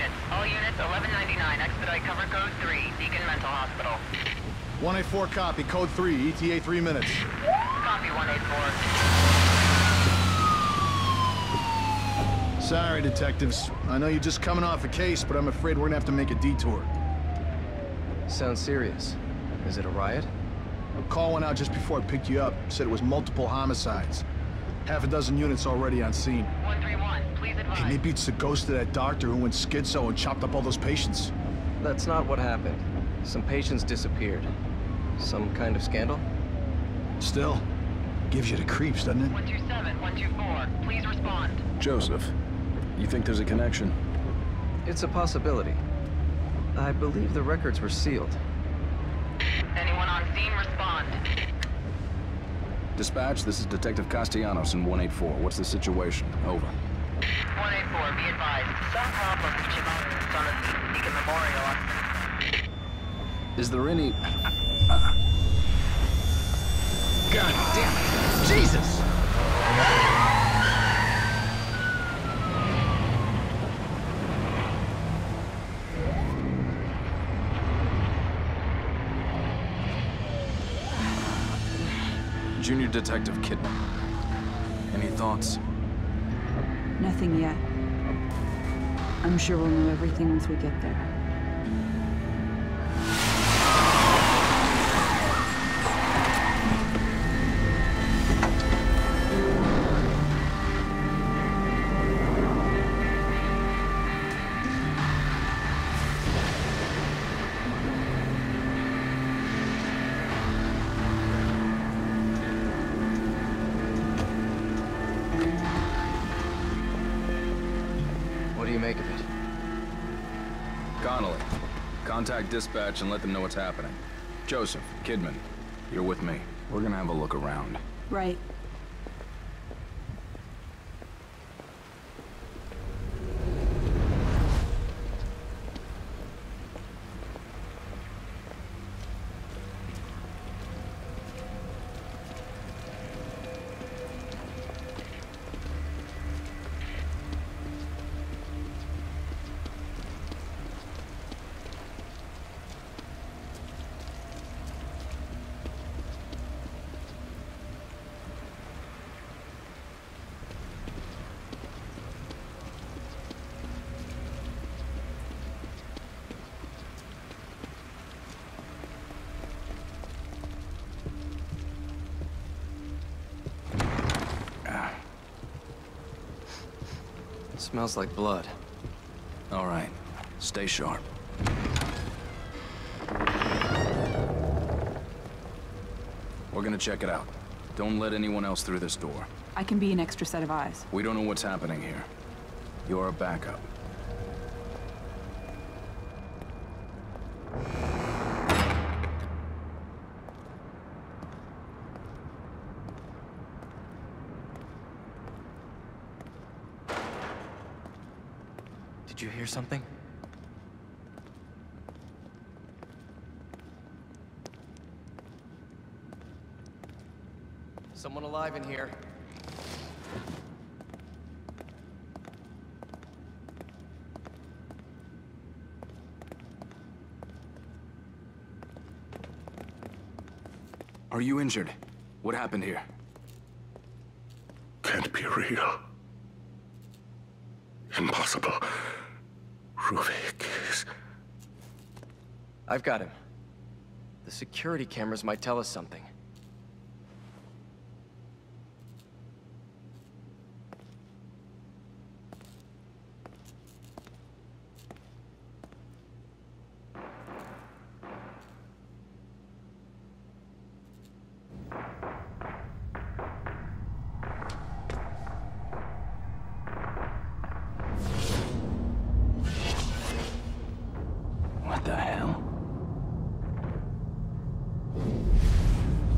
units. All units, 1199. Expedite cover code 3. Beacon Mental Hospital. 184 copy. Code 3. ETA 3 minutes. Copy 184. Sorry, detectives. I know you're just coming off a case, but I'm afraid we're gonna have to make a detour. Sounds serious. Is it a riot? A call went out just before I picked you up. Said it was multiple homicides. Half a dozen units already on scene. 131, please advise. Hey, maybe it's the ghost of that doctor who went schizo and chopped up all those patients. That's not what happened. Some patients disappeared. Some kind of scandal? Still, gives you the creeps, doesn't it? 127, 124, please respond. Joseph, you think there's a connection? It's a possibility. I believe the records were sealed. Anyone on scene, respond. Dispatch, this is Detective Castellanos in 184. What's the situation? Over. 184, be advised. Some problem reaching out on the Beacon Memorial. Is there any... God damn it! Jesus! Junior Detective Kidman. Any thoughts? Nothing yet. I'm sure we'll know everything once we get there. What do you make of it? Connolly, contact dispatch and let them know what's happening. Joseph, Kidman, you're with me. We're gonna have a look around. Right. Smells like blood. All right, stay sharp. We're gonna check it out. Don't let anyone else through this door. I can be an extra set of eyes. We don't know what's happening here. You're a backup. Did you hear something? Someone alive in here. Are you injured? What happened here? Can't be real. Impossible. Ruvik is... I've got him. The security cameras might tell us something. What the hell?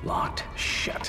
Locked. Shit.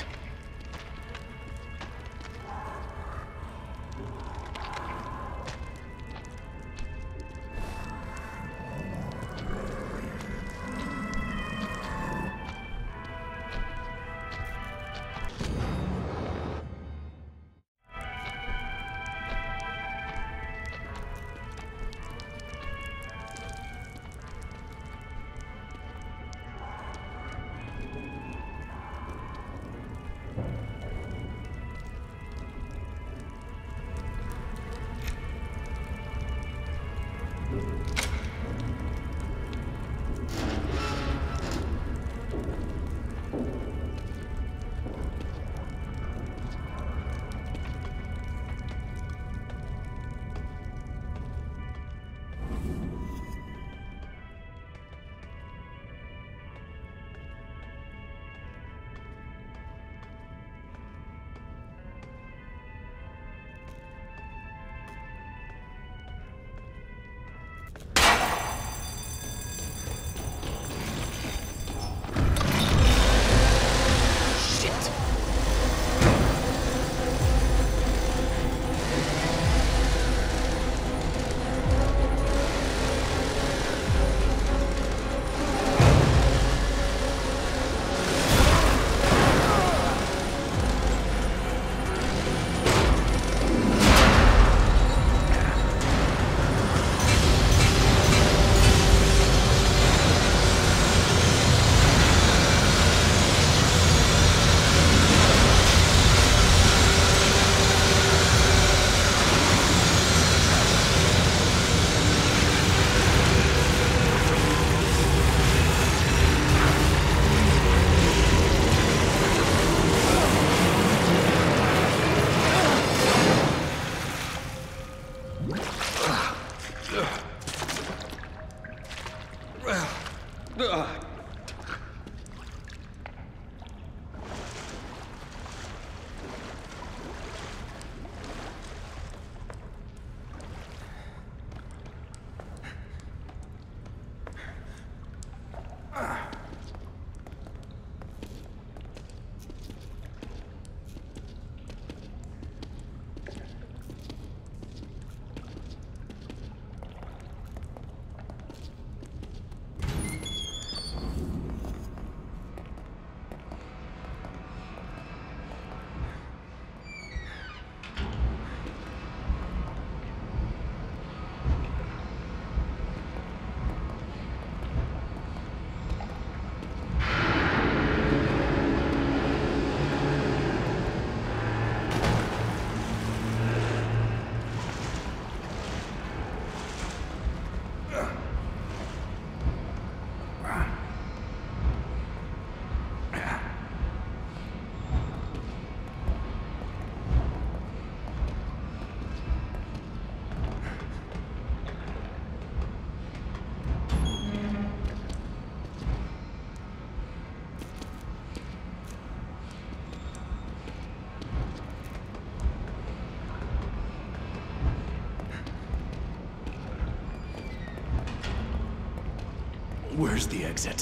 Where's the exit?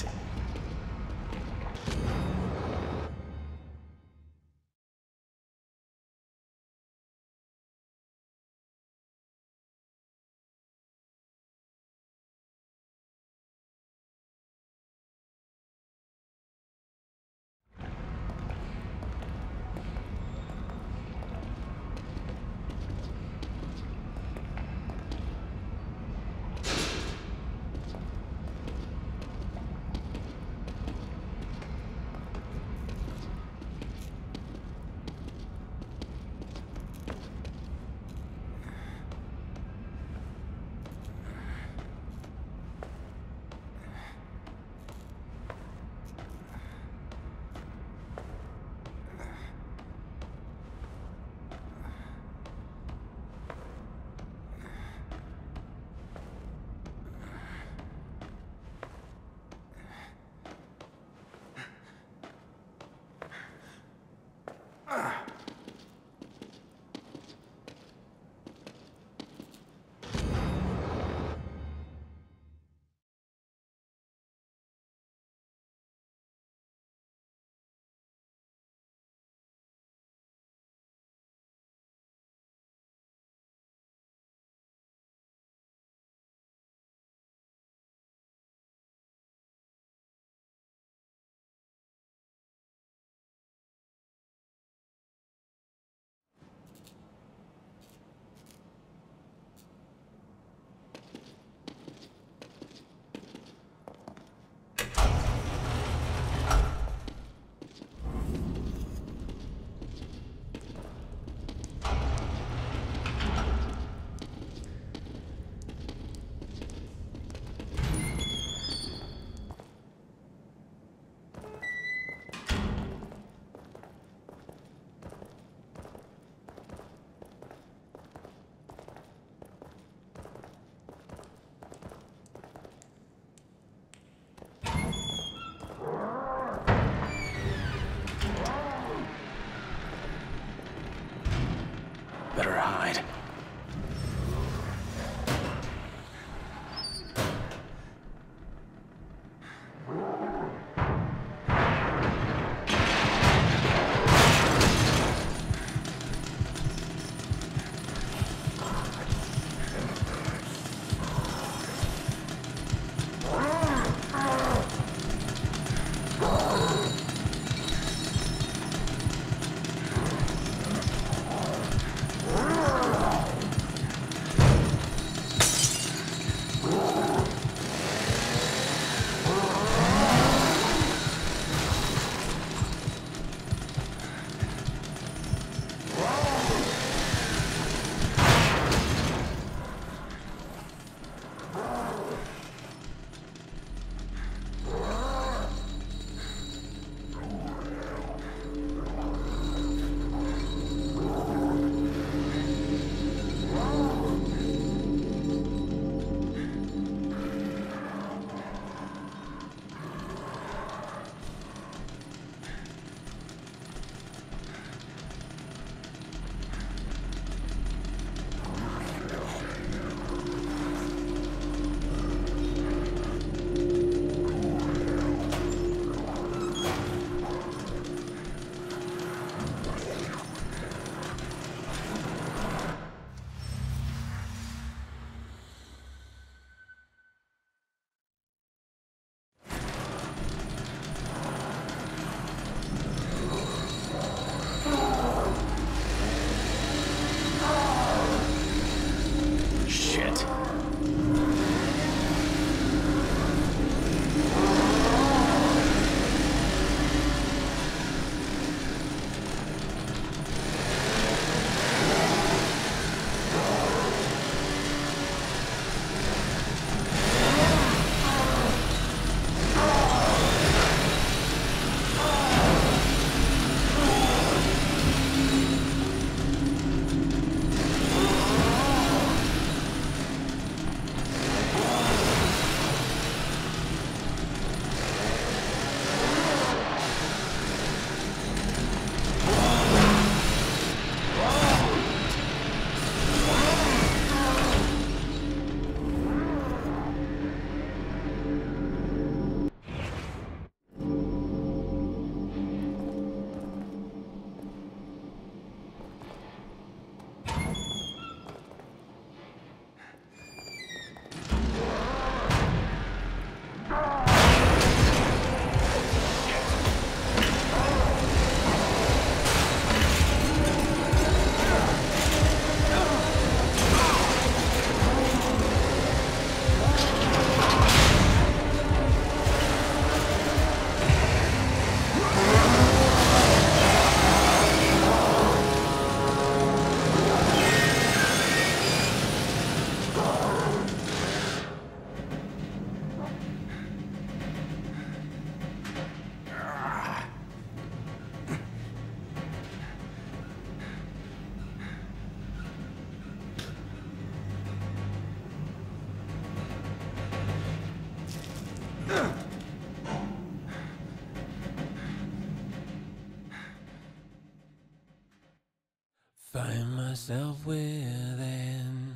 find myself within,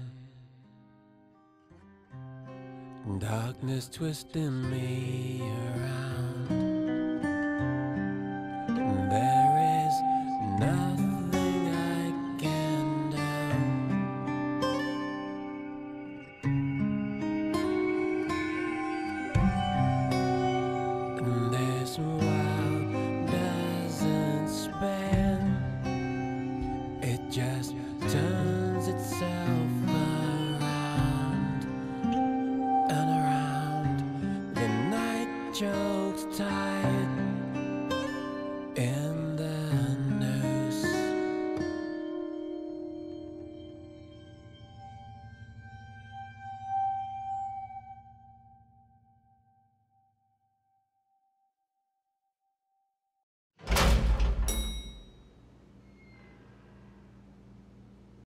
darkness twisting me around.